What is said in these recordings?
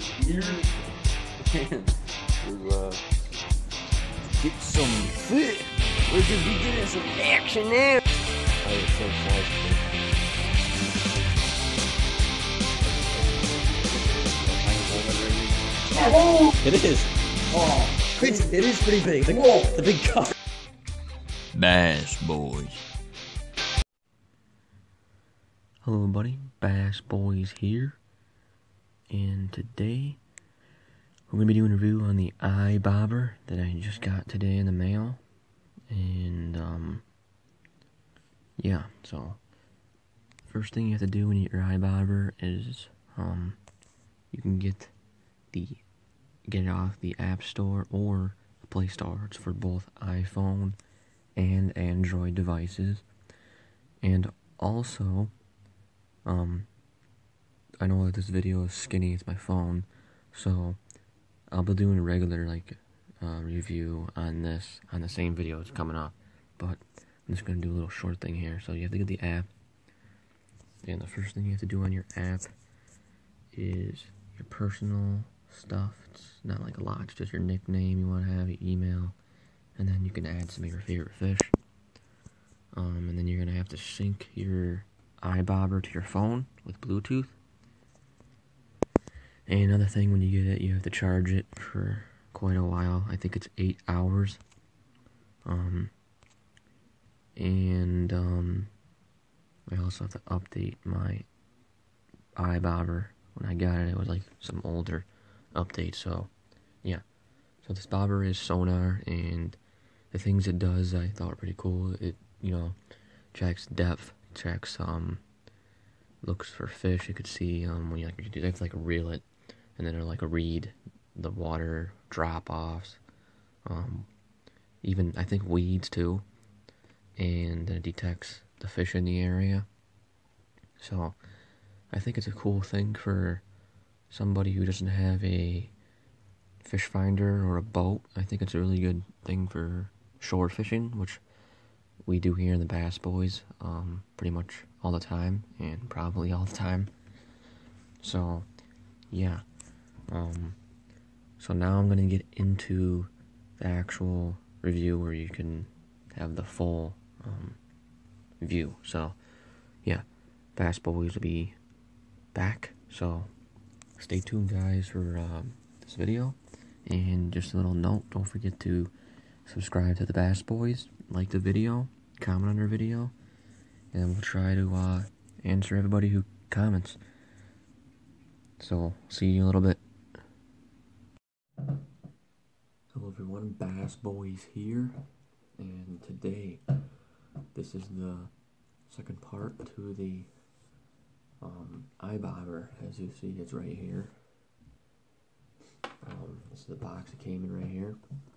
Boys here. And we're get some fit. We're gonna be getting some action now. I was so excited. It is. Oh, It is pretty big. The big car. Bass Boys. Hello everybody, Bass Boys here, and today we're going to be doing a review on the iBobber that I just got today in the mail, and yeah, so first thing you have to do when you get your iBobber is you can get it off the App Store or the Play Store. It's for both iPhone and Android devices, and also I know that this video is skinny, it's my phone, so I'll be doing a regular, review on this, on the same video it's coming up, but I'm just going to do a little short thing here. So you have to get the app, and the first thing you have to do on your app is your personal stuff. It's not like a lot, it's just your nickname you want to have, your email, and then you can add some of your favorite fish, and then you're going to have to sync your iBobber to your phone with Bluetooth. And another thing, when you get it, you have to charge it for quite a while. I think it's 8 hours. I also have to update my iBobber. When I got it, it was like some older update. So yeah, so this bobber is sonar, and the things it does I thought were pretty cool. It, checks depth, checks looks for fish. You could see when you have to reel it, and then it'll read the water drop offs, even I think weeds too, and it detects the fish in the area. So I think it's a cool thing for somebody who doesn't have a fish finder or a boat. I think it's a really good thing for shore fishing, which we do here in the Bass Boys pretty much all the time, and probably all the time. So yeah, so now I'm gonna get into the actual review where you can have the full view. So yeah, Bass Boys will be back, so stay tuned guys for this video. And just a little note, don't forget to subscribe to the Bass Boys, like the video, comment on our video, and we'll try to answer everybody who comments. So, see you in a little bit. Hello everyone, Bass Boys here, and today, this is the second part to the iBobber. As you see, it's right here. This is the box it came in right here.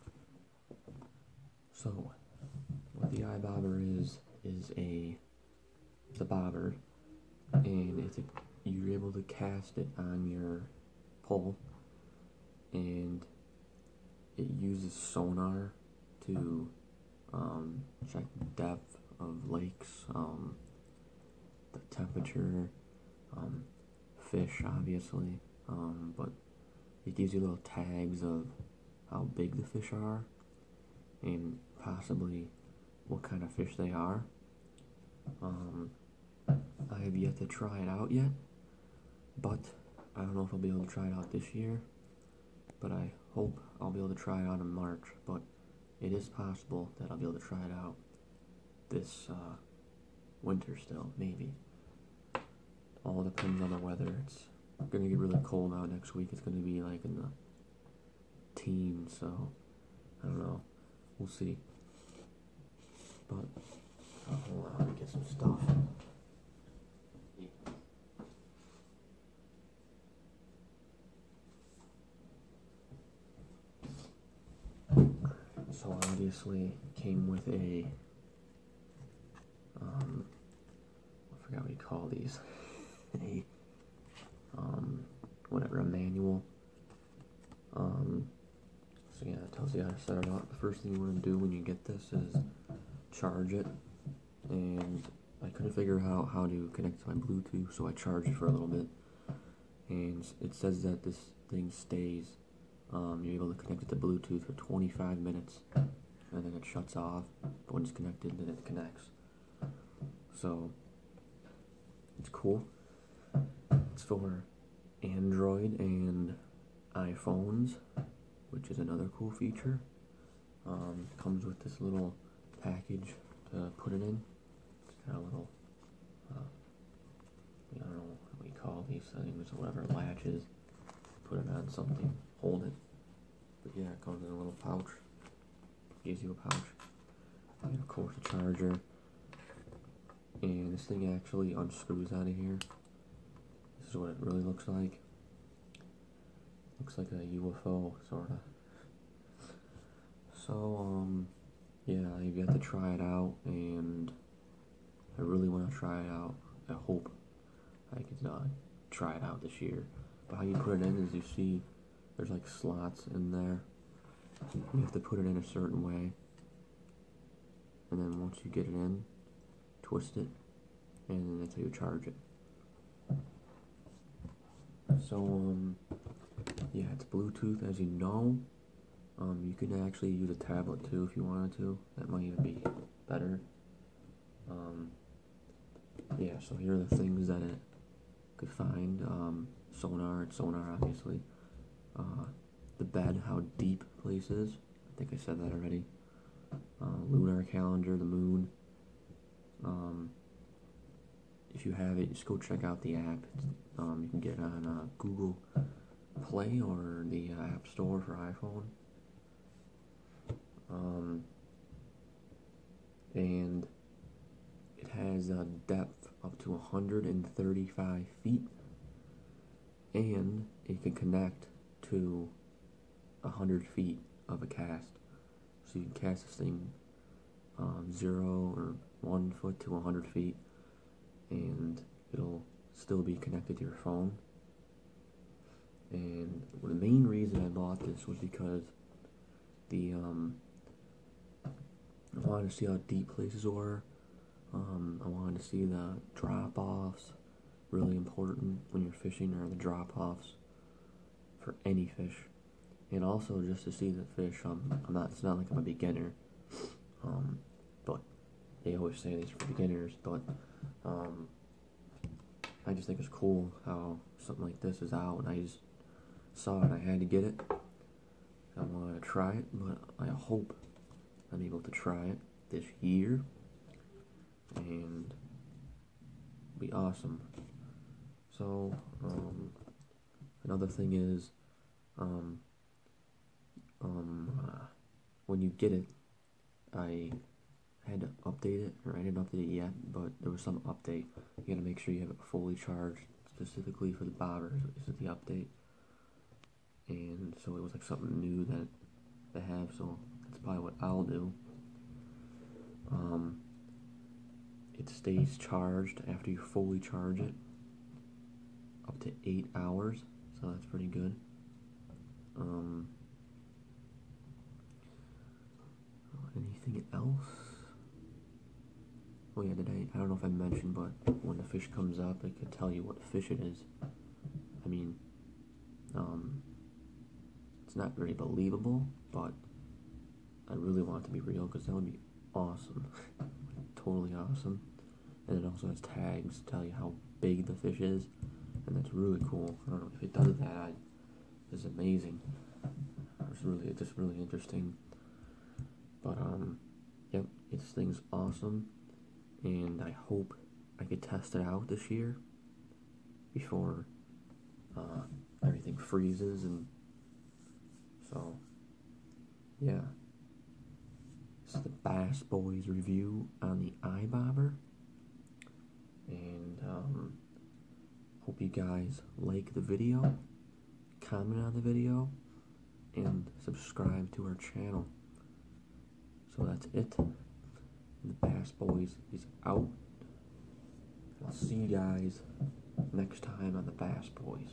So, what the iBobber is it's a bobber, and you're able to cast it on your pole, and it uses sonar to check the depth of lakes, the temperature, fish obviously, but it gives you little tags of how big the fish are and possibly what kind of fish they are. I have yet to try it out yet, but I don't know if I'll be able to try it out this year, but I hope I'll be able to try it out in March. But it is possible that I'll be able to try it out this winter still, maybe. All depends on the weather. It's gonna get really cold out next week. It's gonna be like in the teens, so I don't know. We'll see. But hold on, let me get some stuff. So obviously came with a I forgot what you call these. A manual. So yeah, it tells you how to set it up. The first thing you want to do when you get this is charge it, and I couldn't figure out how to connect to my Bluetooth, so I charged it for a little bit, and and it says that this thing stays. You're able to connect it to Bluetooth for 25 minutes, and then it shuts off. But when it's connected, then it connects. So it's cool. It's for Android and iPhones, which is another cool feature. Comes with this little package to put it in. It's got a little, I don't know what we call these things, or whatever, latches. Put it on something, hold it. But yeah, it comes in a little pouch. Gives you a pouch. And of course a charger. And this thing actually unscrews out of here. This is what it really looks like. Looks like a UFO, sorta. So, yeah, I've got to try it out, and I really want to try it out. I hope I can try it out this year. But how you put it in is, you see there's like slots in there. You have to put it in a certain way, and then once you get it in, twist it, and that's how you charge it. So, yeah, it's Bluetooth, as you know. You can actually use a tablet too if you wanted to. That might even be better. Yeah, so here are the things that it could find. Sonar, it's sonar obviously. The bed, how deep place is. I think I said that already. Lunar calendar, the moon. If you have it, just go check out the app. You can get it on Google Play or the App Store for iPhone. And it has a depth up to 135 feet, and it can connect to 100 feet of a cast. So you can cast this thing 0 or 1 foot to 100 feet, and it'll still be connected to your phone. And the main reason I bought this was because I wanted to see how deep places were. I wanted to see the drop-offs. Really important when you're fishing are the drop-offs for any fish, and also just to see the fish. It's not like I'm a beginner, but they always say these for beginners. But I just think it's cool how something like this is out, and I just saw it. I had to get it. I wanted to try it, but I hope I'm able to try it this year, and it'll be awesome. So, another thing is, when you get it, I had to update it, or I didn't update it yet, but there was some update. You gotta make sure you have it fully charged, specifically for the bobbers. This is the update, and so it was like something new that they have, so that's probably what I'll do. It stays charged after you fully charge it, up to 8 hours, so that's pretty good. Anything else? Oh yeah, I don't know if I mentioned, but when the fish comes up, it could tell you what fish it is. I mean, it's not very believable, but I really want it to be real, because that would be awesome. Totally awesome. And it also has tags to tell you how big the fish is, and that's really cool. I don't know if it does that. It's amazing. It's just really interesting. But yep, this thing's awesome, and I hope I could test it out this year before everything freezes. And so yeah, this is the Bass Boys review on the iBobber, and hope you guys like the video, comment on the video, and subscribe to our channel. So that's it. The Bass Boys is out. I'll see you guys next time on the Bass Boys.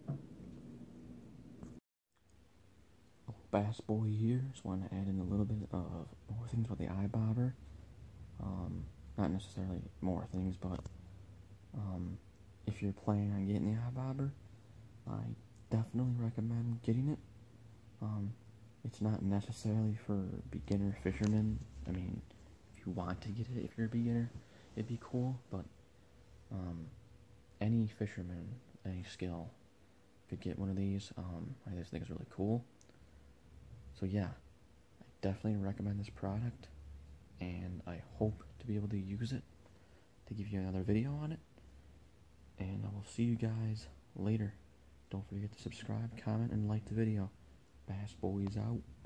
Bass Boy here. Just want to add in a little bit of more things about the iBobber. Not necessarily more things, but if you're planning on getting the iBobber, I definitely recommend getting it. It's not necessarily for beginner fishermen. I mean, if you want to get it, if you're a beginner, it'd be cool, but any fisherman, any skill could get one of these. I just think it's really cool. So yeah, I definitely recommend this product, and I hope to be able to use it to give you another video on it. And I will see you guys later. Don't forget to subscribe, comment, and like the video. Bass Boys out.